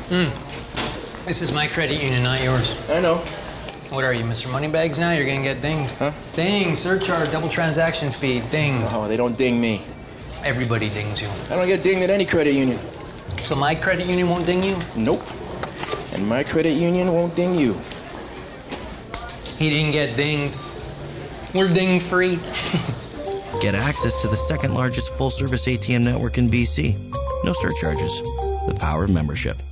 This is my credit union, not yours. I know. What are you, Mr. Moneybags now? You're gonna get dinged. Huh? Ding, surcharge, double transaction fee, dinged. Oh, they don't ding me. Everybody dings you. I don't get dinged at any credit union. So my credit union won't ding you? Nope. And my credit union won't ding you. He didn't get dinged. We're ding free. Get access to the second largest full-service ATM network in BC. No surcharges. The power of membership.